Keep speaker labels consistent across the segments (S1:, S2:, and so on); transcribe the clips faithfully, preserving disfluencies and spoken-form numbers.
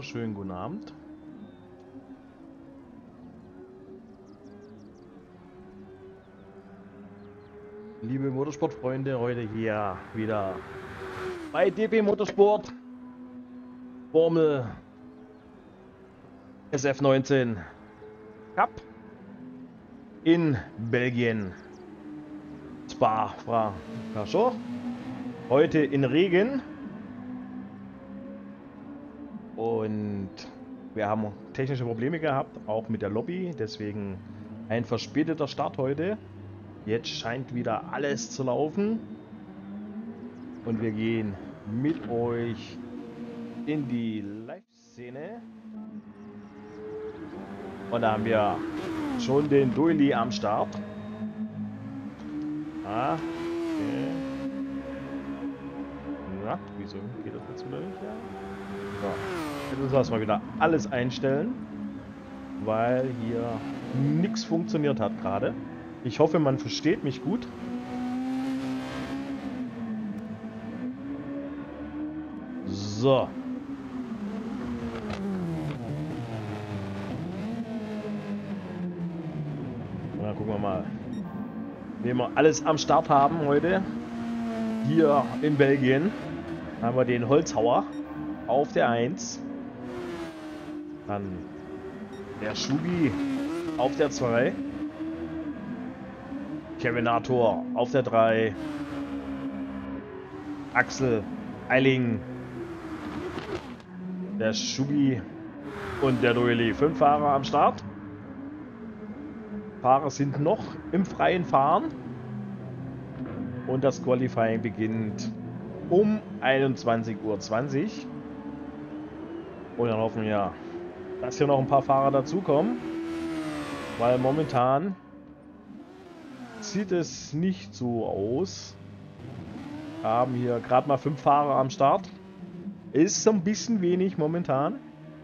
S1: wunderschönen guten Abend. Liebe Motorsportfreunde, heute hier wieder bei D B Motorsport Formel S F neunzehn Cup in Belgien. Spa-Francorchamps. Heute in Regen. Und wir haben technische Probleme gehabt, auch mit der Lobby. Deswegen ein verspäteter Start heute. Jetzt scheint wieder alles zu laufen. Und wir gehen mit euch in die Live-Szene. Und da haben wir schon den Doily am Start. Ah, okay. Na, wieso geht das jetzt wieder nicht? Ja? So, jetzt müssen wir erstmal wieder alles einstellen, weil hier nichts funktioniert hat gerade. Ich hoffe, man versteht mich gut. So. Na, gucken wir mal, wen wir alles am Start haben heute. Hier in Belgien haben wir den Holzhauer auf der eins. Dann der Schubi auf der zwei. Kevinator auf der drei. Axel Eiling. Der Schubi und der Doily. Fünf Fahrer am Start. Fahrer sind noch im freien Fahren. Und das Qualifying beginnt um einundzwanzig Uhr zwanzig. Und dann hoffen wir, dass hier noch ein paar Fahrer dazukommen. Weil momentan sieht es nicht so aus. Wir haben hier gerade mal fünf Fahrer am Start. Ist so ein bisschen wenig momentan.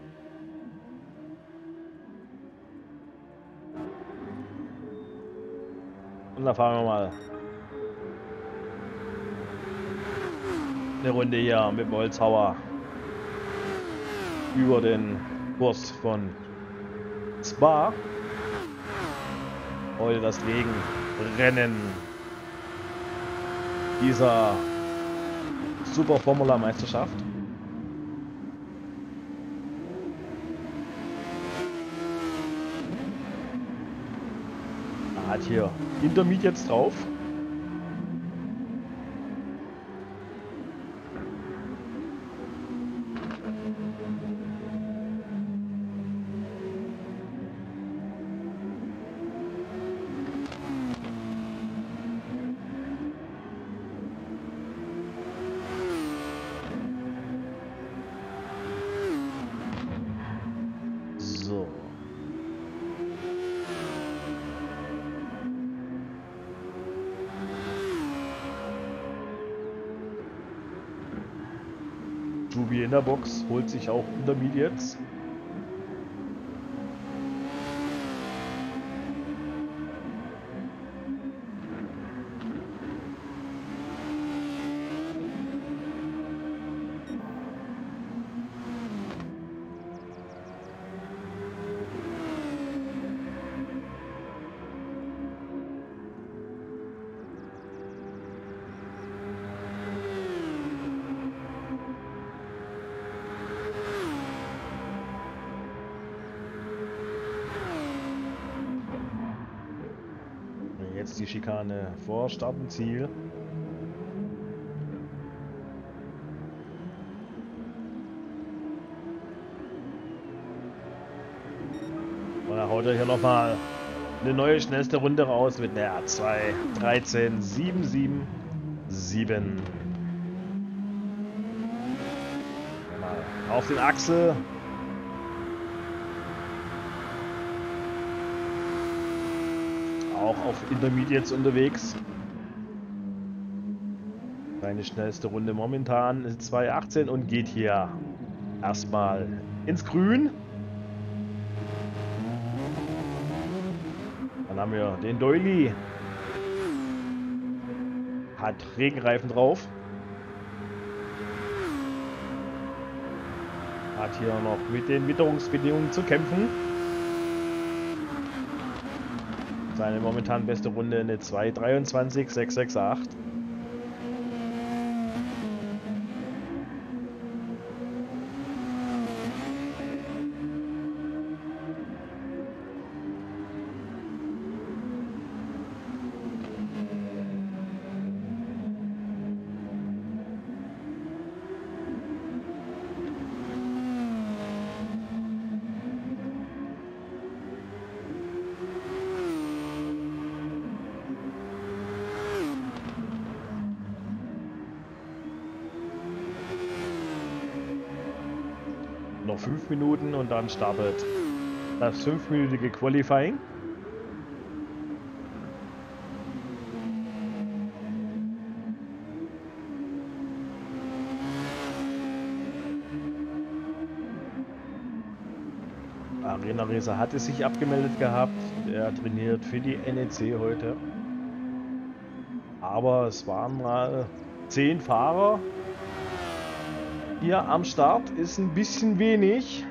S1: Und da fahren wir mal eine Runde hier mit dem Holzhauer über den Kurs von Spa. Heute das Regenrennen dieser Super Formula Meisterschaft. Er hat hier Intermediates drauf. Schubi in der Box, holt sich auch Intermediates. Jetzt die Schikane vor Start und Ziel. Und dann haut er hier nochmal eine neue schnellste Runde raus mit der zwei dreizehn sieben sieben sieben. Mal auf den Axel. Auch auf Intermediates unterwegs. Seine schnellste Runde momentan ist zwei achtzehn und geht hier erstmal ins Grün. Dann haben wir den Doily. Hat Regenreifen drauf. Hat hier noch mit den Witterungsbedingungen zu kämpfen. Seine momentan beste Runde eine zwei dreiundzwanzig sechs sechs acht. Noch fünf Minuten und dann startet das fünfminütige Qualifying. Arena Racer hatte sich abgemeldet gehabt. Er trainiert für die N E C heute. Aber es waren mal zehn Fahrer. Hier am Start ist ein bisschen wenig.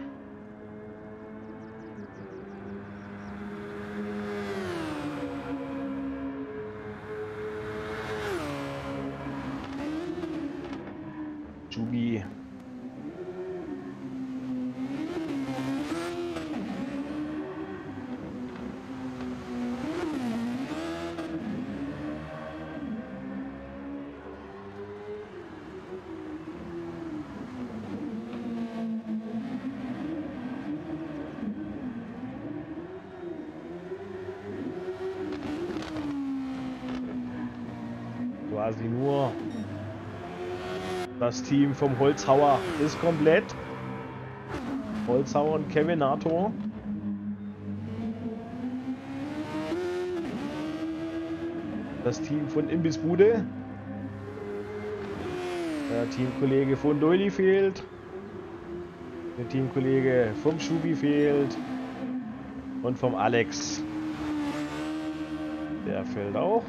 S1: Jubi. Quasi nur das Team vom Holzhauer ist komplett. Holzhauer und Kevin Nator. Das Team von Imbissbude. Der Teamkollege von Doily fehlt. Der Teamkollege vom Schubi fehlt. Und vom Alex. Der fehlt auch.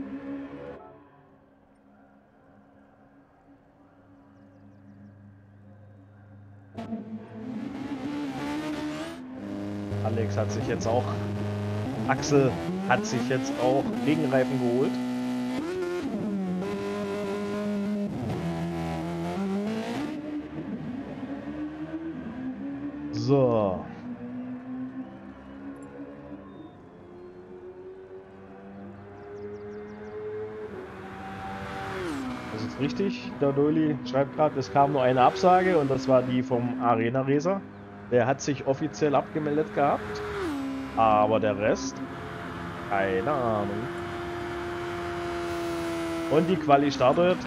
S1: Alex hat sich jetzt auch, Axel hat sich jetzt auch Regenreifen geholt. So. Das ist richtig, der Doily schreibt gerade, es kam nur eine Absage und das war die vom Arena Racer. Der hat sich offiziell abgemeldet gehabt, aber der Rest, keine Ahnung. Und die Quali startet.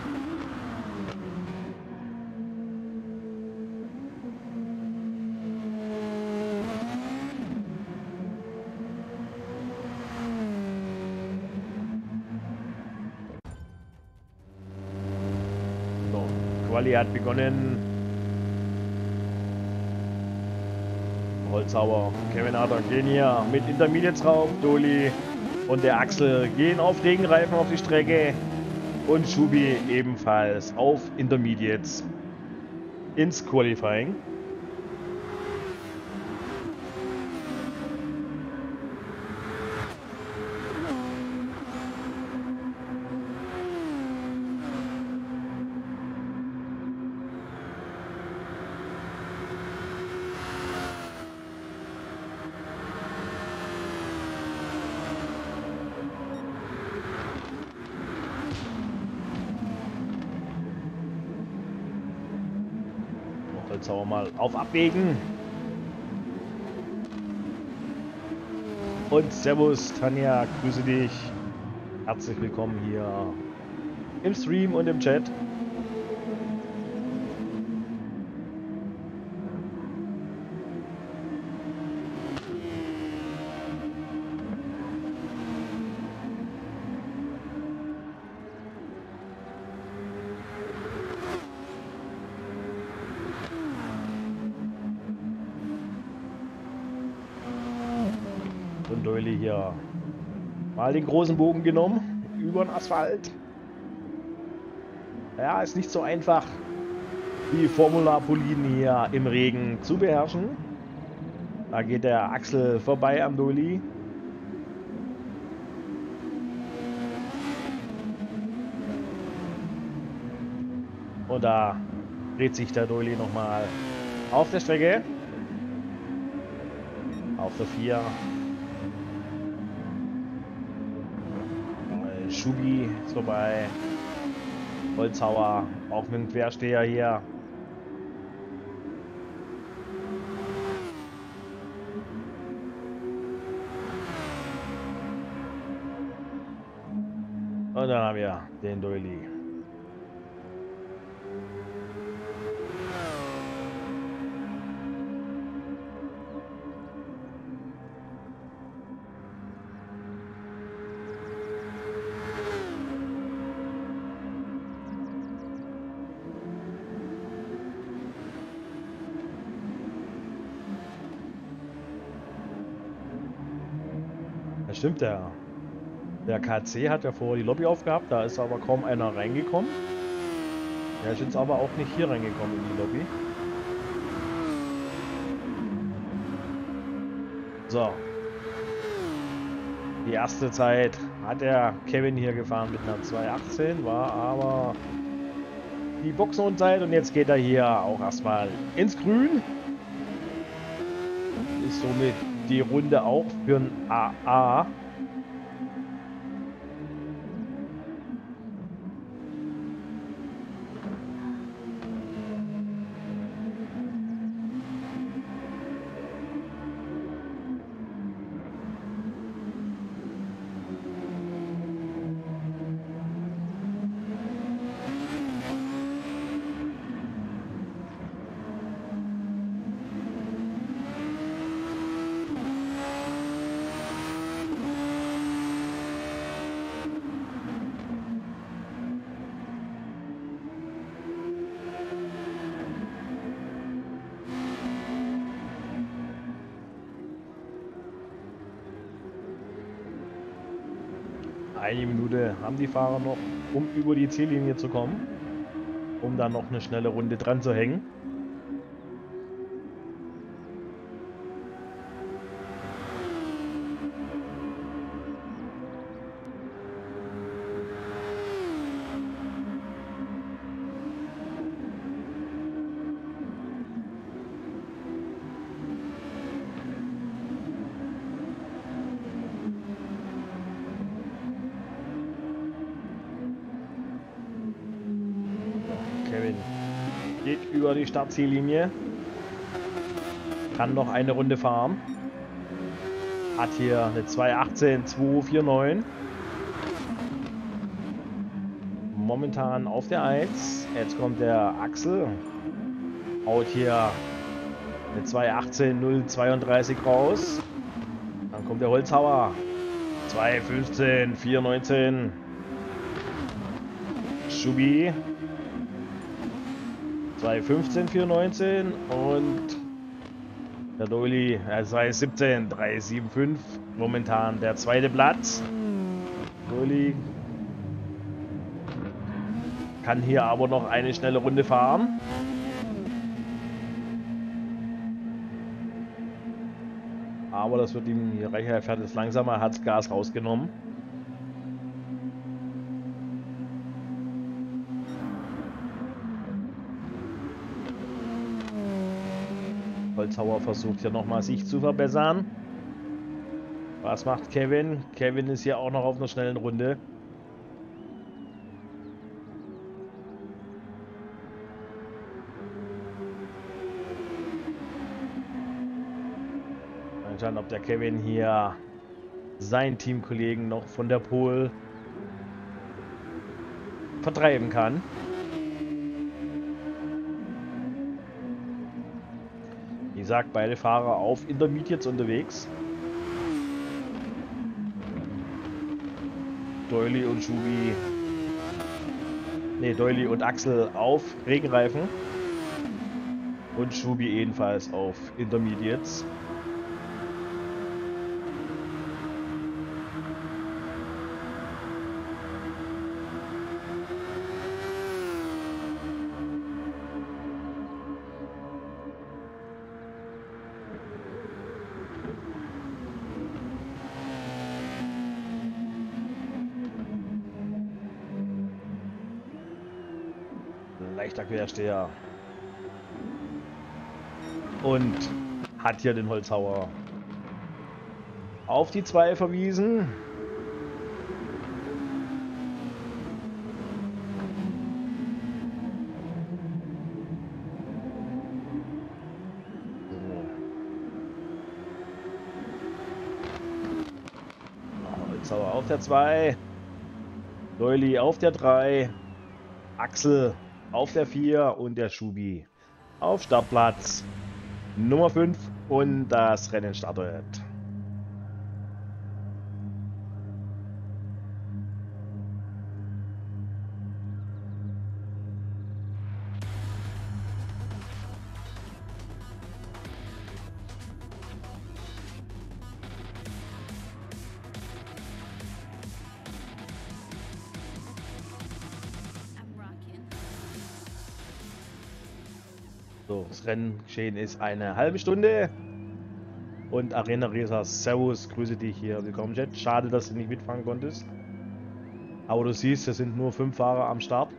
S1: So, Quali hat begonnen. Holzhauer, Kevin Nator gehen hier mit Intermediates rauf, Doily und der Axel gehen auf Regenreifen auf die Strecke und Schubi ebenfalls auf Intermediates ins Qualifying. Jetzt auch mal auf Abwägen. Und Servus Tanja, grüße dich. Herzlich willkommen hier im Stream und im Chat. Und Doily hier mal den großen Bogen genommen über den Asphalt. Ja, ist nicht so einfach. die Formula Polin hier im Regen zu beherrschen. Da geht der Axel vorbei am Doli. Und da dreht sich der Doli nochmal auf der Strecke. Auf der vier. Schubi ist vorbei. Holzhauer, auch mit dem Quersteher hier. Und dann haben wir den Doli. Das stimmt, der, der K C hat ja vorher die Lobby aufgehabt, da ist aber kaum einer reingekommen. Der ist jetzt aber auch nicht hier reingekommen in die Lobby. So. Die erste Zeit hat der Kevin hier gefahren mit einer zwei achtzehn, war aber die Boxenrundzeit und jetzt geht er hier auch erstmal ins Grün. Ist somit die Runde auch für ein A A. Eine Minute haben die Fahrer noch, um über die Ziellinie zu kommen, um dann noch eine schnelle Runde dran zu hängen. Geht über die Startziellinie. Kann noch eine Runde fahren. Hat hier eine zwei achtzehn zwei vierundneunzig. Momentan auf der eins. Jetzt kommt der Axel. Haut hier eine zwei achtzehn null zweiunddreißig raus. Dann kommt der Holzhauer. zwei fünfzehn vier neunzehn. Schubi. zwei fünfzehn vier neunzehn und der Doli zwei siebzehn drei sieben fünf. Momentan der zweite Platz. Doli kann hier aber noch eine schnelle Runde fahren. Aber das wird ihm hier reicher. Er fährt jetzt langsamer, hat das Gas rausgenommen. Holzhauer versucht ja nochmal sich zu verbessern. Was macht Kevin? Kevin ist hier auch noch auf einer schnellen Runde. Mal schauen, ob der Kevin hier seinen Teamkollegen noch von der Pole vertreiben kann. Wie gesagt, beide Fahrer auf Intermediates unterwegs. Doily und Schubi. Ne, Doily und Axel auf Regenreifen. Und Schubi ebenfalls auf Intermediates. leichter Quersteher. Und hat hier den Holzhauer auf die zwei verwiesen. Holzhauer auf der zwei. Doily auf der drei. Axel auf der vier und der Schubi auf Startplatz Nummer fünf und das Rennen startet. So, das Renngeschehen ist eine halbe Stunde. Und Arena Resa, Servus, grüße dich hier. Willkommen, Jet. Schade, dass du nicht mitfahren konntest. Aber du siehst, es sind nur fünf Fahrer am Start.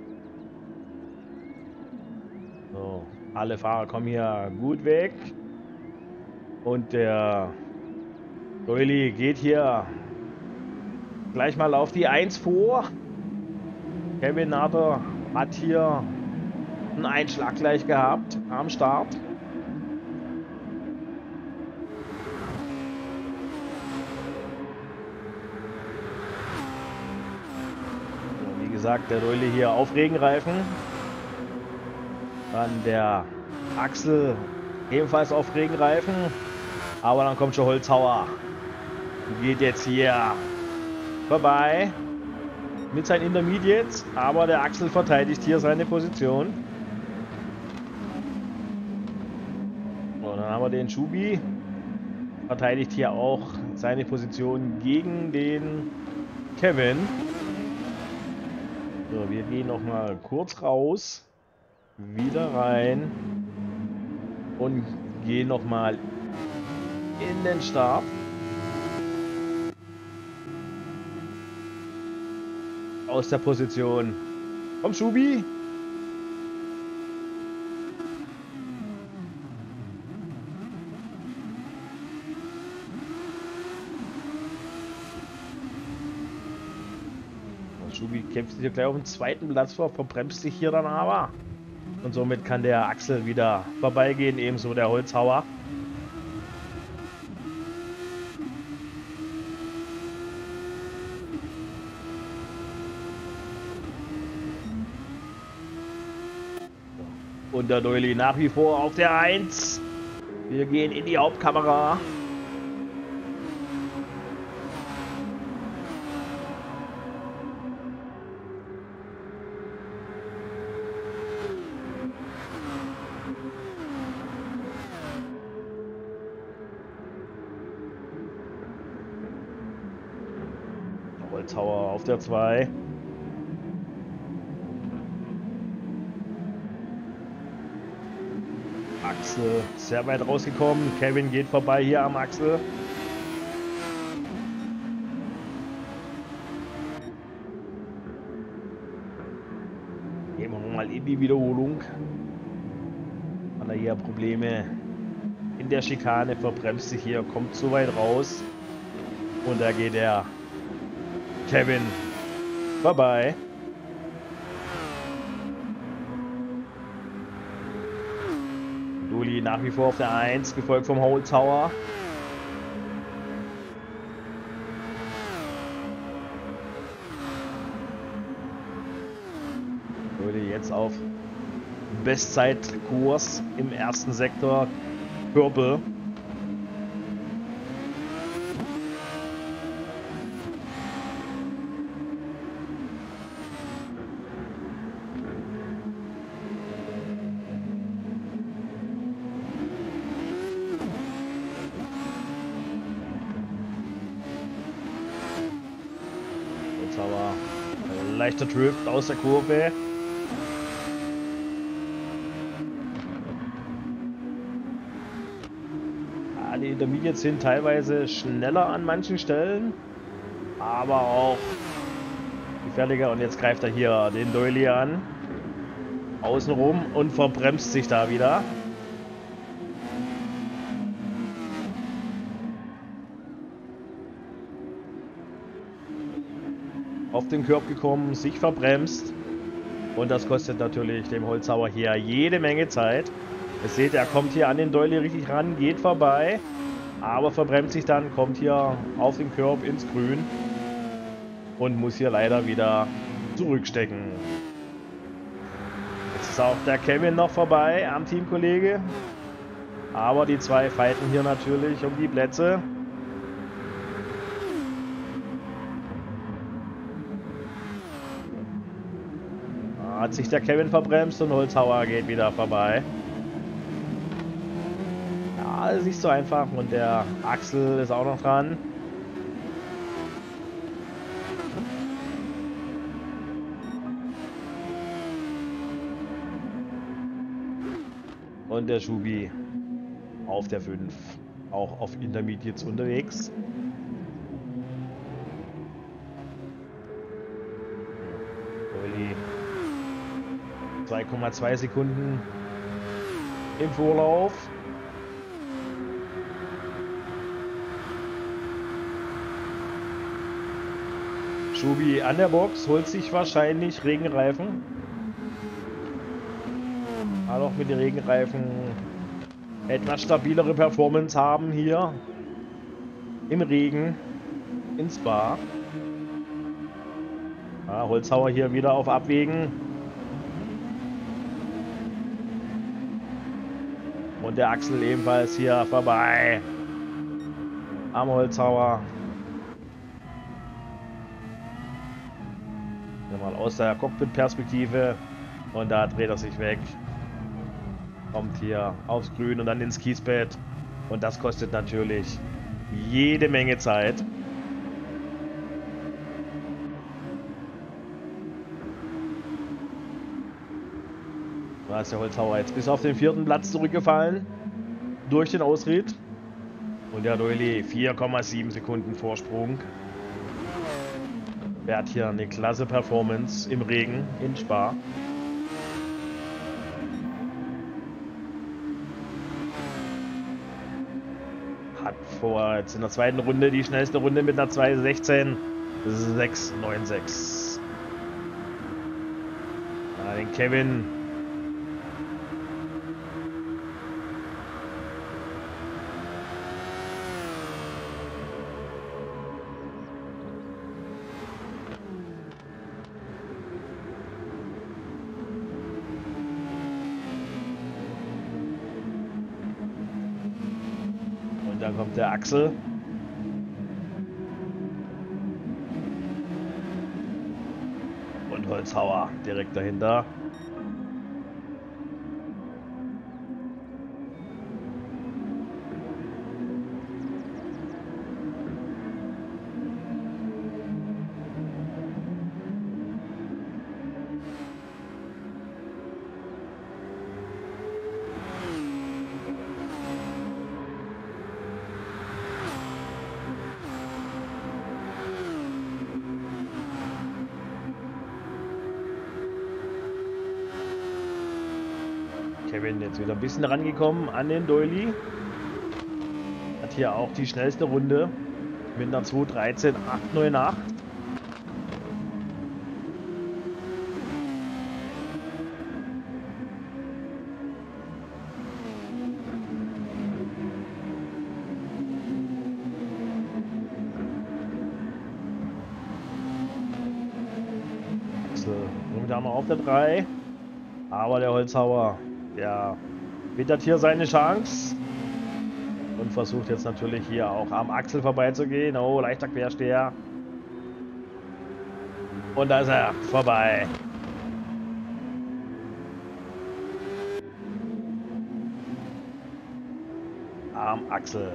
S1: So, alle Fahrer kommen hier gut weg. Und der Doily geht hier gleich mal auf die eins vor. Kevin Nader hat hier einen Einschlag gleich gehabt am Start. So, wie gesagt, der Doily hier auf Regenreifen. Dann der Axel ebenfalls auf Regenreifen. Aber dann kommt schon Holzhauer. Geht jetzt hier vorbei mit seinen Intermediates. Aber der Axel verteidigt hier seine Position. So, dann haben wir den Schubi. Verteidigt hier auch seine Position gegen den Kevin. So, wir gehen noch mal kurz raus. Wieder rein. Und gehen noch mal in den Start. Aus der Position. Komm, Schubi. Schubi kämpft sich gleich auf den zweiten Platz vor, verbremst sich hier dann aber. Und somit kann der Axel wieder vorbeigehen, ebenso der Holzhauer. Und der Doily nach wie vor auf der eins. Wir gehen in die Hauptkamera. Holzhauer auf der zwei. Axel sehr weit rausgekommen. Kevin geht vorbei hier am Axel. Gehen wir mal in die Wiederholung. Hat er hier Probleme in der Schikane, verbremst sich hier, kommt zu weit raus. Und da geht der Kevin vorbei. Doily nach wie vor auf der eins, gefolgt vom Holzhauer. Doily jetzt auf Bestzeitkurs im ersten Sektor. Purple. Aber leichter Drift aus der Kurve. Ja, die Intermediates sind teilweise schneller an manchen Stellen, aber auch gefährlicher. Und jetzt greift er hier den Doily an. außenrum und verbremst sich da wieder. Auf den Curb gekommen, sich verbremst. Und das kostet natürlich dem Holzhauer hier jede Menge Zeit. Ihr seht, er kommt hier an den Doily richtig ran, geht vorbei, aber verbremst sich dann, kommt hier auf den Curb ins Grün und muss hier leider wieder zurückstecken. Jetzt ist auch der Kevin noch vorbei am Teamkollege, aber die zwei fighten hier natürlich um die Plätze. Da hat sich der Kevin verbremst und Holzhauer geht wieder vorbei. Ja, das ist nicht so einfach und der Axel ist auch noch dran. Und der Schubi auf der fünf, auch auf Intermediates unterwegs. Doily zwei Komma zwei Sekunden im Vorlauf. Schubi an der Box, holt sich wahrscheinlich Regenreifen. Aber auch mit den Regenreifen etwas stabilere Performance haben hier im Regen in Spa. Ja, Holzhauer hier wieder auf Abwägen. Und der Axel ebenfalls hier vorbei am Holzhauer. Mal aus der Cockpit-Perspektive und da dreht er sich weg. Kommt hier aufs Grün und dann ins Kiesbett. Und das kostet natürlich jede Menge Zeit. Da ist der Holzhauer jetzt bis auf den vierten Platz zurückgefallen. Durch den Ausritt. Und der Doily vier Komma sieben Sekunden Vorsprung. Er hat hier eine klasse Performance im Regen in Spa. Hat vor jetzt in der zweiten Runde die schnellste Runde mit einer zwei sechzehn sechs neun sechs. Ja, den Kevin. Dann kommt der Axel. Und Holzhauer direkt dahinter. Kevin jetzt wieder ein bisschen rangekommen an den Doily. Hat hier auch die schnellste Runde mit einer zwei dreizehn acht neun acht. So, momentan noch auf der drei. Aber der Holzhauer, der wittert hier seine Chance und versucht jetzt natürlich hier auch am Axel vorbeizugehen. Oh, leichter Quersteher. Und da ist er vorbei. Am Axel.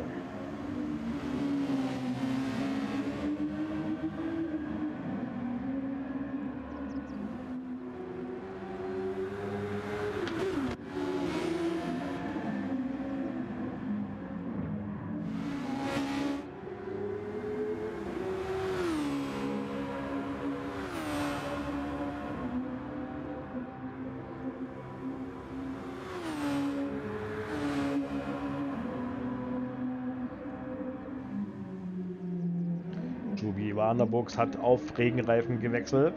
S1: Schubi war an der Box, hat auf Regenreifen gewechselt.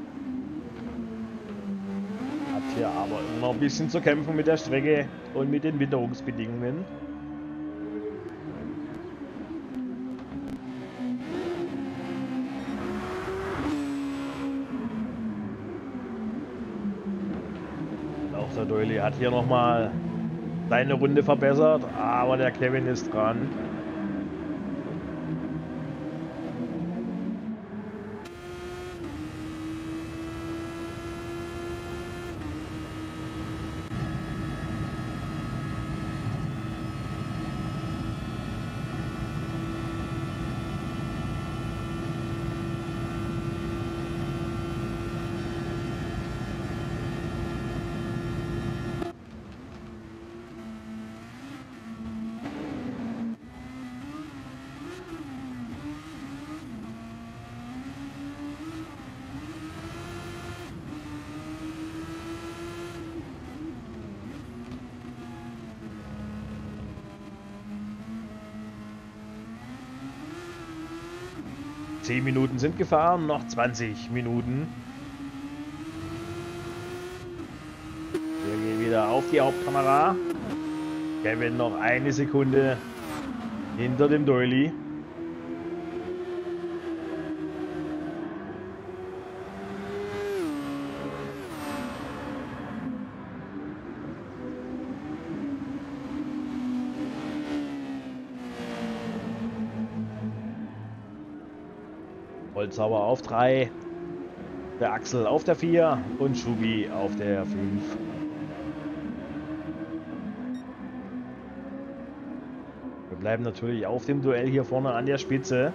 S1: Hat hier aber immer noch ein bisschen zu kämpfen mit der Strecke und mit den Witterungsbedingungen. Auch der Doyle hat hier nochmal seine Runde verbessert, aber der Kevin ist dran. zehn Minuten sind gefahren, noch zwanzig Minuten. Wir gehen wieder auf die Hauptkamera. Kevin noch eine Sekunde hinter dem Doyle. Holzhauer auf drei, der Axel auf der vier und Schubi auf der fünf. Wir bleiben natürlich auf dem Duell hier vorne an der Spitze.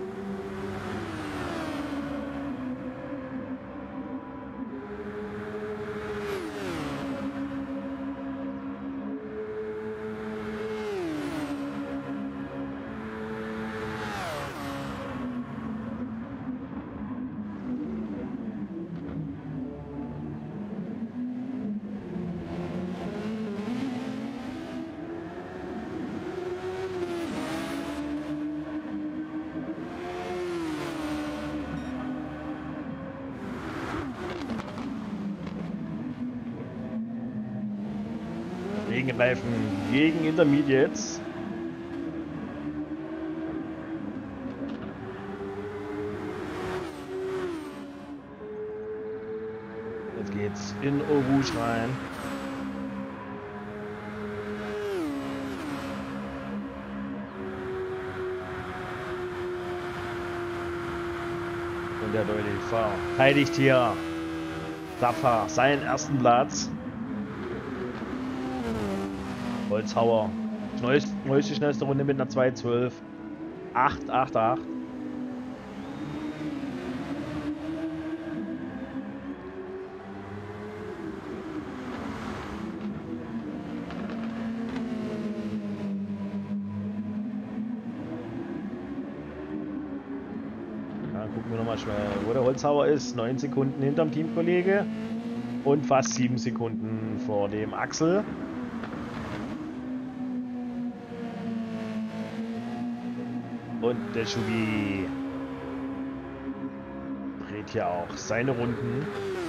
S1: Regenreifen gegen Intermediates. Jetzt geht's in Eau Rouge rein. Und der Doyle verteidigt hier tapfer seinen ersten Platz. Holzhauer. Neueste, neueste schnellste Runde mit einer zwei zwölf. acht acht acht. Dann gucken wir nochmal schnell, wo der Holzhauer ist. neun Sekunden hinterm Teamkollege und fast sieben Sekunden vor dem Axel. Und der Schubi dreht hier auch seine Runden.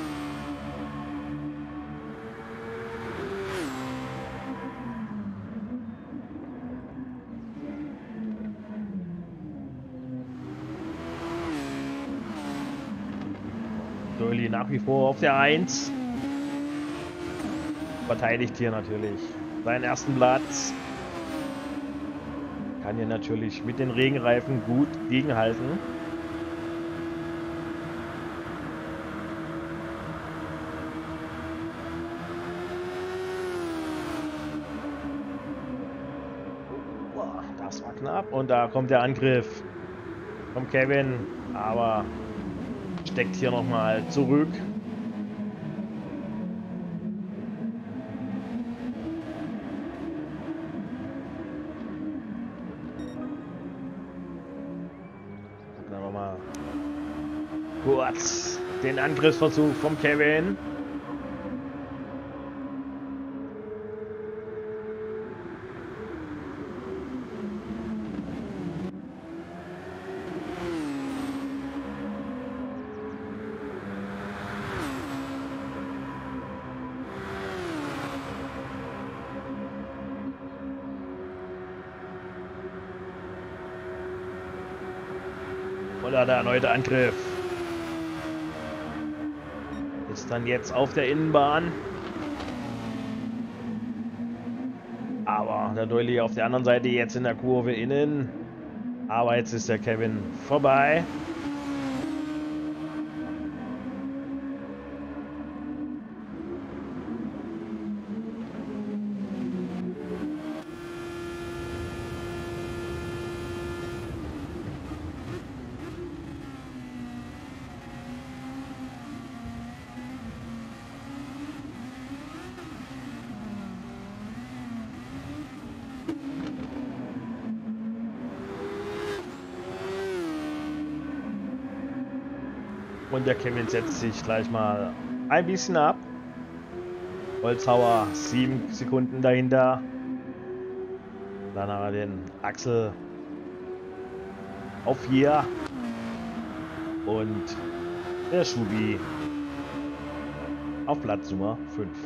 S1: Doyle nach wie vor auf der eins. Verteidigt hier natürlich seinen ersten Platz. Kann hier natürlich mit den Regenreifen gut gegenhalten. Das war knapp und da kommt der Angriff vom Kevin, aber steckt hier nochmal zurück. Kurz den Angriffsversuch vom Kevin. Oder der erneute Angriff. Ist dann jetzt auf der Innenbahn. Aber der Doily auf der anderen Seite jetzt in der Kurve innen. Aber jetzt ist der Kevin vorbei. Und der Kevin setzt sich gleich mal ein bisschen ab. Holzhauer sieben Sekunden dahinter. Dann haben wir den Axel auf vier. Und der Schubi auf Platz Nummer fünf.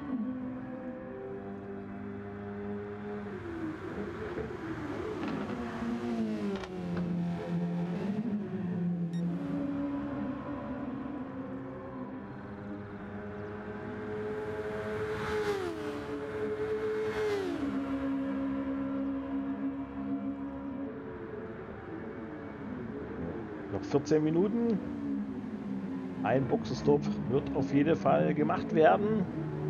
S1: Noch vierzehn Minuten. Ein Boxenstopp wird auf jeden Fall gemacht werden.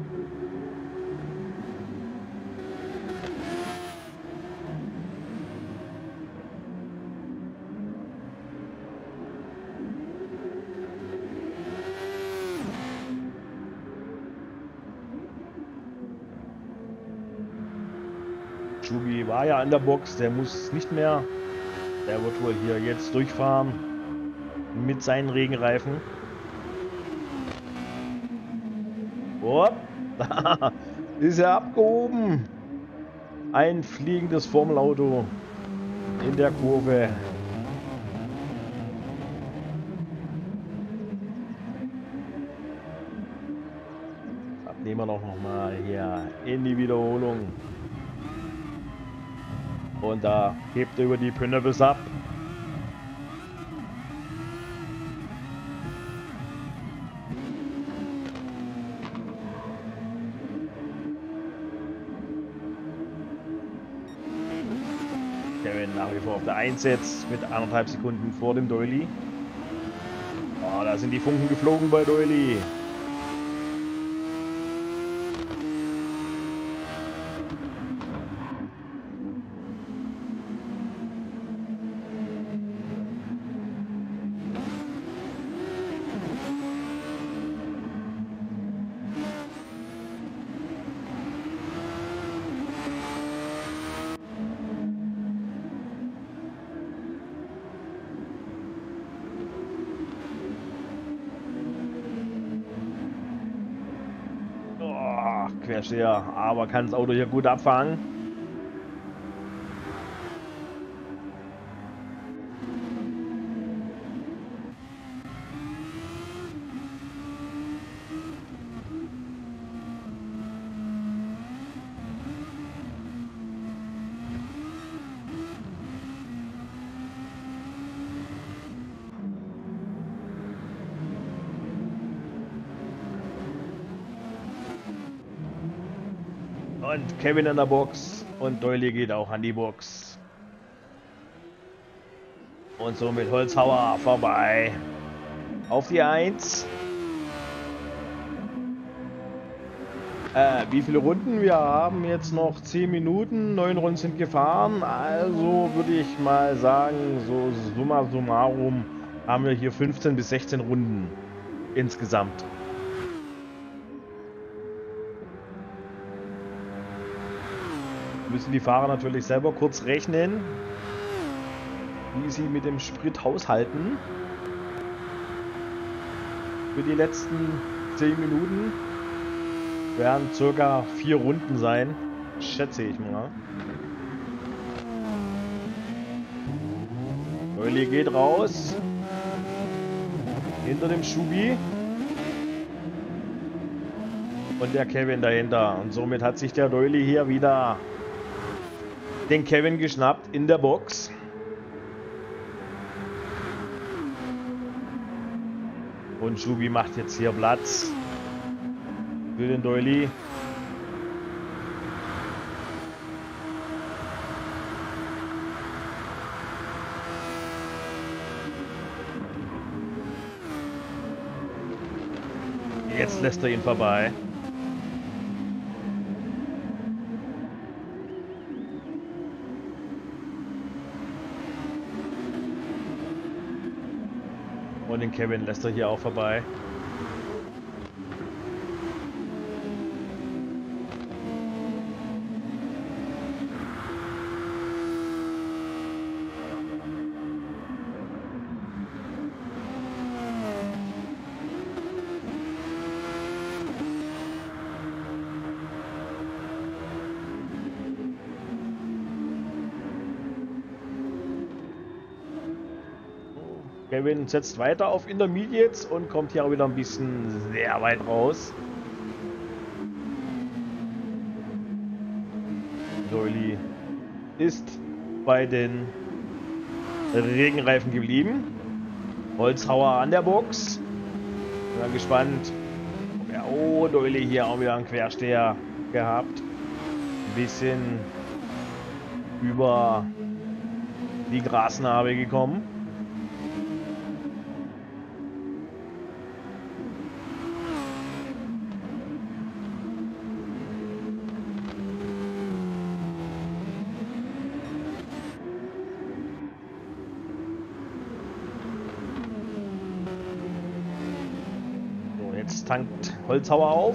S1: Schubi war ja an der Box, der muss nicht mehr. Der wird wohl hier jetzt durchfahren mit seinen Regenreifen. Oh, da ist er abgehoben. Ein fliegendes Formelauto in der Kurve. Das nehmen wir doch noch mal hier in die Wiederholung. Und da hebt er über die Pünnerbis ab. Kevin nach wie vor auf der eins jetzt mit anderthalb Sekunden vor dem Doily. Oh, da sind die Funken geflogen bei Doily. Quersteher, aber kann das Auto hier gut abfangen. Und Kevin in der Box und Doily geht auch an die Box. Und somit Holzhauer vorbei auf die eins. Äh, wie viele Runden? Wir haben jetzt noch zehn Minuten, neun Runden sind gefahren. Also würde ich mal sagen, so summa summarum haben wir hier fünfzehn bis sechzehn Runden insgesamt. Müssen die Fahrer natürlich selber kurz rechnen, wie sie mit dem Sprit haushalten für die letzten zehn Minuten. Werden circa vier Runden sein, schätze ich mal. Doily geht raus hinter dem Schubi und der Kevin dahinter, und somit hat sich der Doily hier wieder den Kevin geschnappt in der Box. Und Schubi macht jetzt hier Platz für den Doily. Jetzt lässt er ihn vorbei. Und den Kevin lässt er hier auch vorbei. Kevin setzt weiter auf Intermediates und kommt hier auch wieder ein bisschen sehr weit raus. Doily ist bei den Regenreifen geblieben. Holzhauer an der Box. Bin mal gespannt. Ja, oh, Doily hier auch wieder einen Quersteher gehabt. Ein bisschen über die Grasnarbe gekommen. Jetzt tankt Holzhauer auf.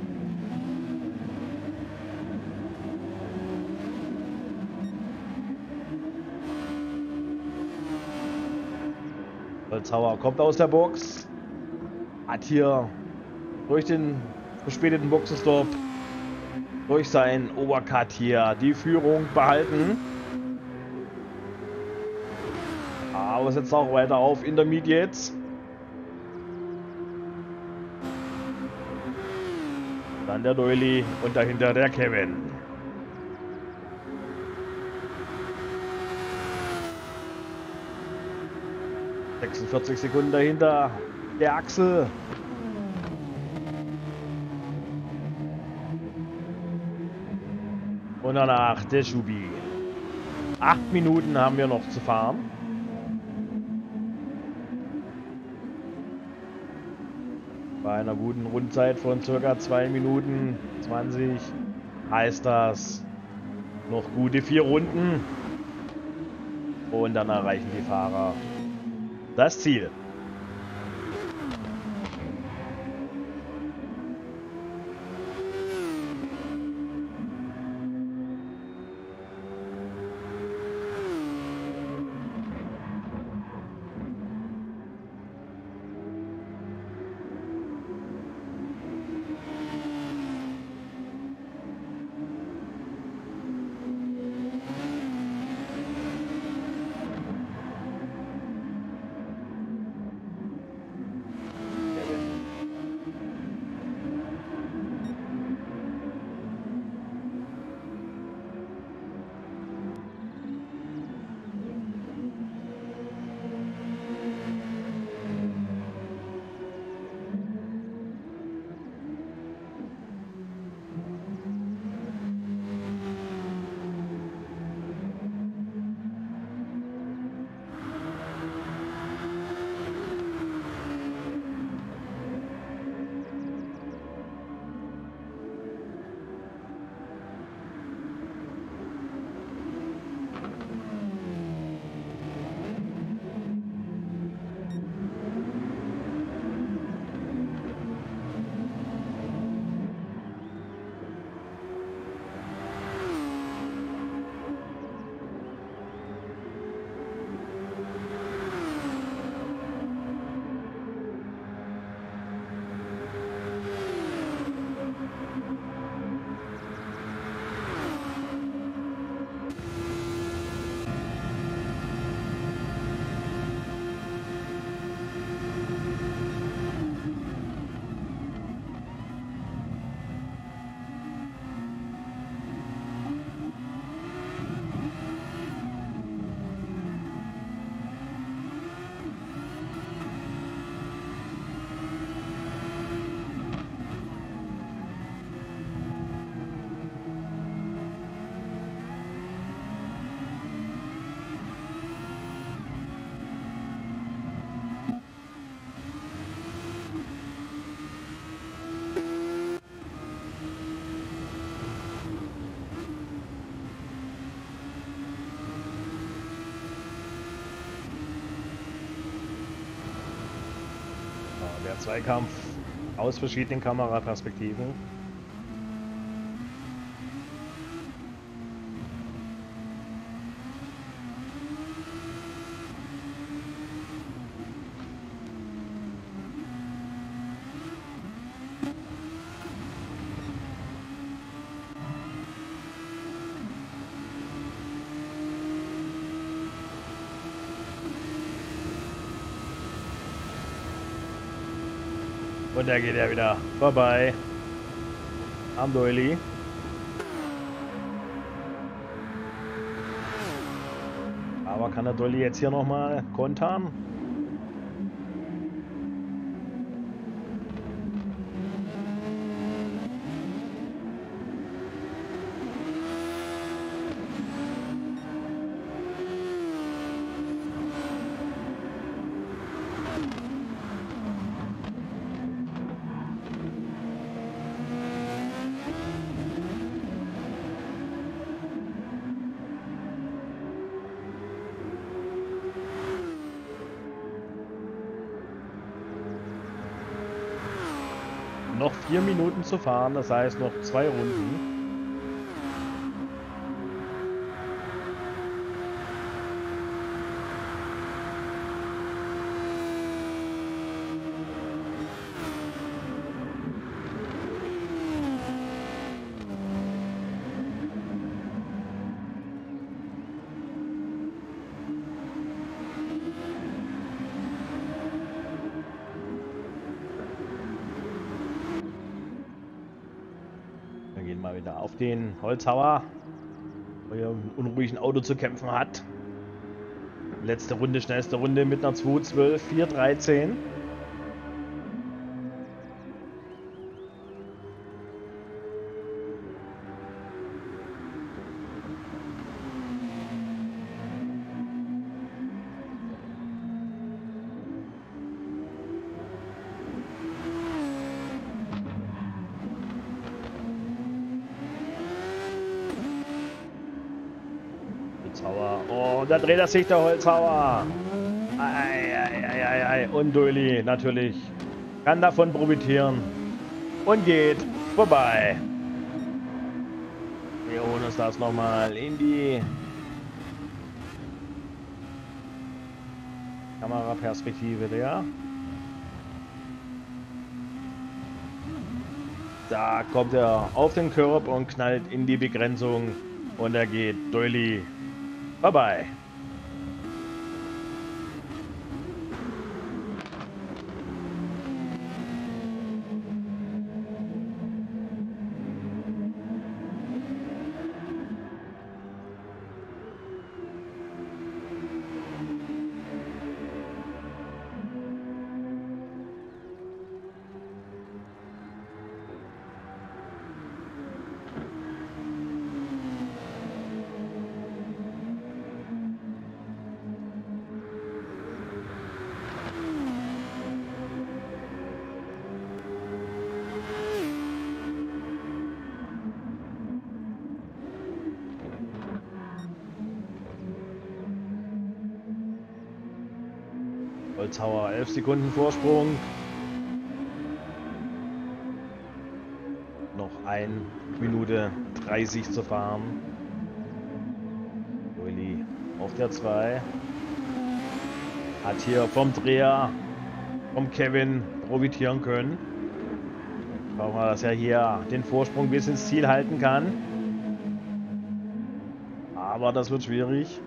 S1: Holzhauer kommt aus der Box. Hat hier durch den verspäteten Boxenstopp, durch seinen Overcut hier die Führung behalten. Aber setzt auch weiter auf Intermediates. Dann der Doily und dahinter der Kevin. sechsundvierzig Sekunden dahinter der Axel. Und danach der Schubi. Acht Minuten haben wir noch zu fahren. Bei einer guten Rundzeit von ca. zwei Minuten zwanzig heißt das noch gute vier Runden. Und dann erreichen die Fahrer das Ziel. Der Zweikampf aus verschiedenen Kameraperspektiven. Und da geht er wieder vorbei am Doily. Aber kann der Doily jetzt hier nochmal kontern? Noch vier Minuten zu fahren, das heißt noch zwei Runden. Mal wieder auf den Holzhauer, der im unruhigen Auto zu kämpfen hat. Letzte Runde, schnellste Runde mit einer zwei zwölf, vier dreizehn. Holzhauer. Oh, da dreht er sich, der Holzhauer. Ei, ei, ei, ei, ei. Und Doily natürlich kann davon profitieren und geht vorbei. Wir holen uns das nochmal in die Kameraperspektive der. Da kommt er auf den Körb und knallt in die Begrenzung und er geht Doily vorbei. Holzhauer, elf Sekunden Vorsprung. Noch eine Minute dreißig zu fahren. Doily auf der zwei. Hat hier vom Dreher, vom Kevin profitieren können. Schauen wir mal, dass er hier den Vorsprung bis ins Ziel halten kann. Aber das wird schwierig.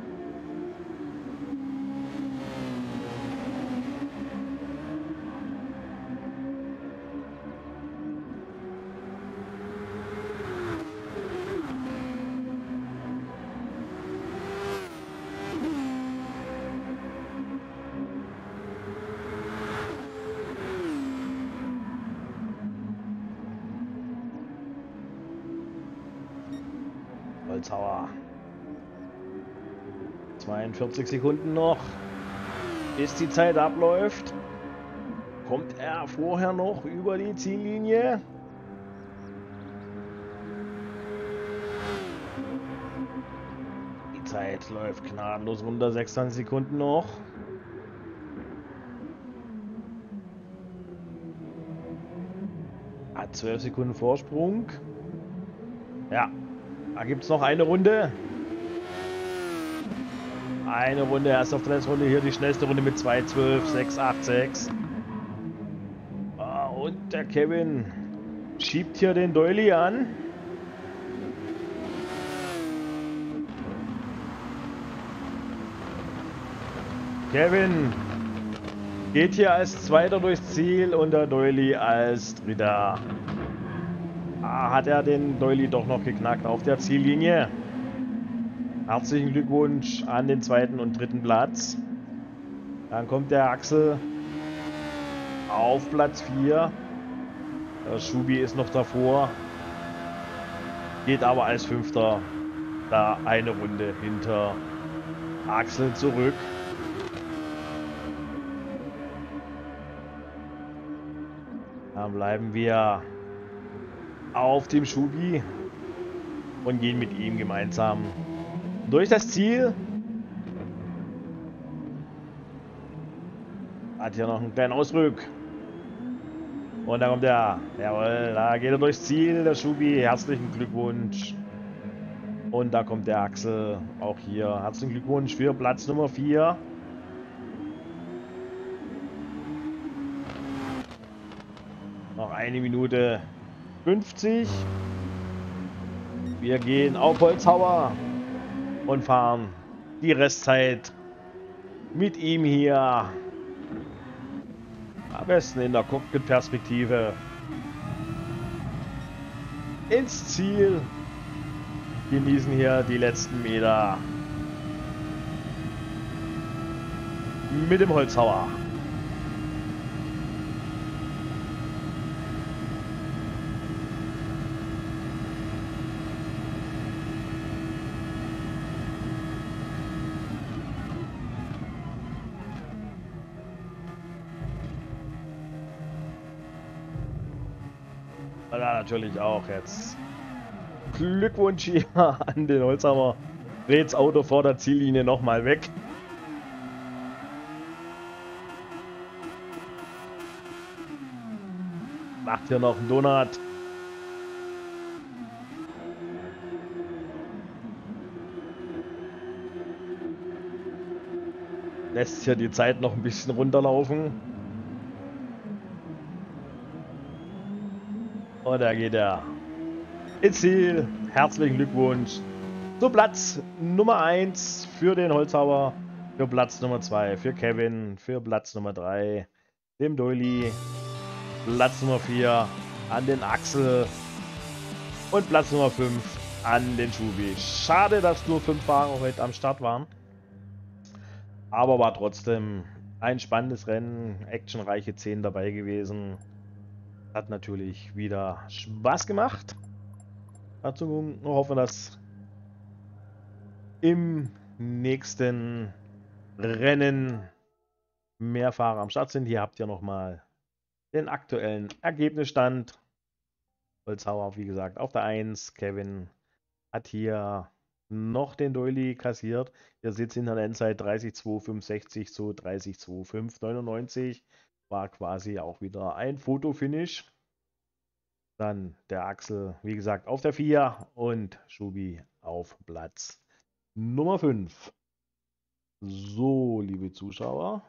S1: Holzhauer. zweiundvierzig Sekunden noch, bis die Zeit abläuft. Kommt er vorher noch über die Ziellinie? Die Zeit läuft gnadenlos runter, sechsundzwanzig Sekunden noch. Hat zwölf Sekunden Vorsprung. Ja, da gibt es noch eine Runde. Eine Runde, erst auf der letzten Runde. Hier die schnellste Runde mit zwei zwölf, sechs acht sechs. Ah, und der Kevin schiebt hier den Doily an. Kevin geht hier als Zweiter durchs Ziel und der Doily als Dritter. Ah, hat er den Doily doch noch geknackt auf der Ziellinie. Herzlichen Glückwunsch an den zweiten und dritten Platz. Dann kommt der Axel auf Platz vier. Der Schubi ist noch davor. Geht aber als Fünfter da eine Runde hinter Axel zurück. Dann bleiben wir auf dem Schubi und gehen mit ihm gemeinsam durch das Ziel. Hat hier noch einen kleinen Ausdruck. Und da kommt er. Jawohl, da geht er durchs Ziel, der Schubi. Herzlichen Glückwunsch. Und da kommt der Axel auch hier. Herzlichen Glückwunsch für Platz Nummer vier. Noch eine Minute fünfzig. Wir gehen auf Holzhauer und fahren die Restzeit mit ihm hier. Am besten in der Cockpit-Perspektive ins Ziel. Genießen hier die letzten Meter mit dem Holzhauer. Ja, natürlich auch jetzt. Glückwunsch hier an den Holzhammer. Dreht's Auto vor der Ziellinie nochmal weg. Macht hier noch einen Donut. Lässt hier die Zeit noch ein bisschen runterlaufen. Und da geht er ins Ziel. Herzlichen Glückwunsch zu Platz Nummer eins für den Holzhauer, für Platz Nummer zwei für Kevin, für Platz Nummer drei dem Doily, Platz Nummer vier an den Axel und Platz Nummer fünf an den Schubi. Schade, dass nur fünf Fahrer heute am Start waren, aber war trotzdem ein spannendes Rennen, actionreiche zehn dabei gewesen. Hat natürlich wieder Spaß gemacht. Dazu hoffen wir, dass im nächsten Rennen mehr Fahrer am Start sind. Hier habt ihr nochmal den aktuellen Ergebnisstand. Holzhauer, wie gesagt, auf der eins. Kevin hat hier noch den Doily kassiert. Ihr seht in der Endzeit dreißig Komma zwei fünfundsechzig zu dreißig Komma fünfundzwanzig neunundneunzig. War quasi auch wieder ein Fotofinish. Dann der Axel, wie gesagt, auf der vier und Schubi auf Platz Nummer fünf. So, liebe Zuschauer.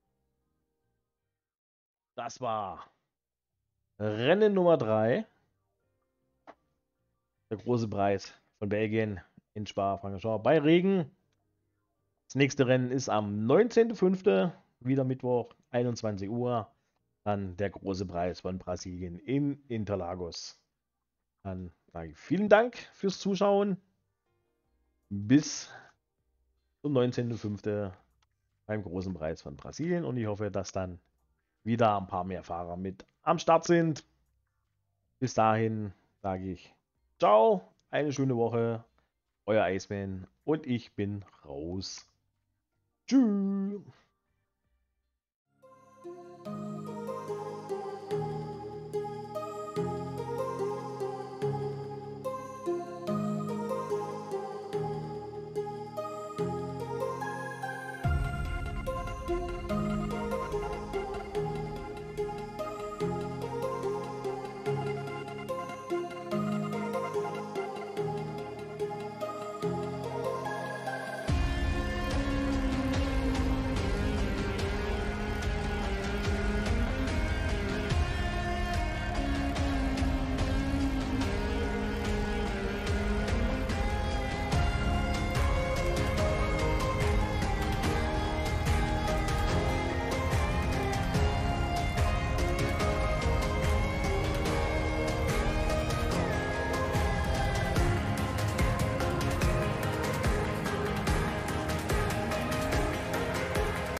S1: Das war Rennen Nummer drei. Der große Preis von Belgien in Spa-Francorchamps bei Regen. Das nächste Rennen ist am neunzehnten fünften wieder Mittwoch, einundzwanzig Uhr. Dann der große Preis von Brasilien in Interlagos. Dann sage ich vielen Dank fürs Zuschauen. Bis zum neunzehnten fünften beim großen Preis von Brasilien. Und ich hoffe, dass dann wieder ein paar mehr Fahrer mit am Start sind. Bis dahin sage ich ciao, eine schöne Woche, euer Iceman und ich bin raus. Tschüss.